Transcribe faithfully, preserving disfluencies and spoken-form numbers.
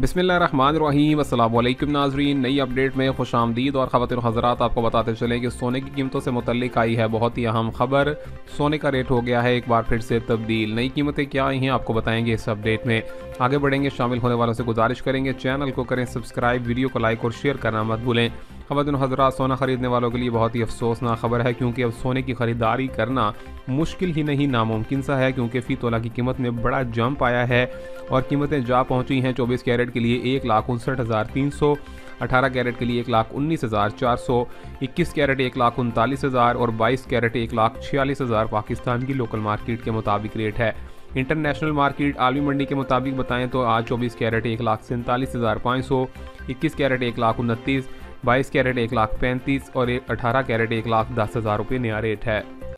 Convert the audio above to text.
बिस्मिल्लाहिर्रहमानिर्रहीम अस्सलाम वालेकुम नाज़रीन, नई अपडेट में खुश आमदीद। और ख़वातीन हज़रात, आपको बताते चलें कि सोने की कीमतों से मुतल्लिक आई है बहुत ही अहम खबर। सोने का रेट हो गया है एक बार फिर से तब्दील। नई कीमतें क्या आई हैं आपको बताएंगे इस अपडेट में। आगे बढ़ेंगे, शामिल होने वालों से गुजारिश करेंगे चैनल को करें सब्सक्राइब, वीडियो को लाइक और शेयर करना मत भूलें। ख़वातीन हज़रात, सोना ख़रीदने वालों के लिए बहुत ही अफसोसनाक खबर है, क्योंकि अब सोने की ख़रीदारी करना मुश्किल ही नहीं नामुमकिन सा है, क्योंकि फ़ी तोला की कीमत में बड़ा जंप आया है और कीमतें जा पहुंची हैं चौबीस कैरेट के लिए एक लाख उनसठ हज़ार तीन सौ, अठारह कैरेट के लिए एक लाख उन्नीस हज़ार चार सौ, इक्कीस कैरेट एक लाख उनतालीस हज़ार और बाईस कैरेट एक लाख छियालीस हज़ार पाकिस्तान की लोकल मार्केट के मुताबिक रेट है। इंटरनेशनल मार्केट आलमी मंडी के मुताबिक बताएं तो आज चौबीस कैरेट एक लाख सैंतालीस हज़ार पाँच सौ, इक्कीस कैरेट एक लाख उनतीस, बाईस कैरेट एक लाख पैंतीस और अठारह कैरेट एक लाख दस हज़ार रुपये नया रेट है।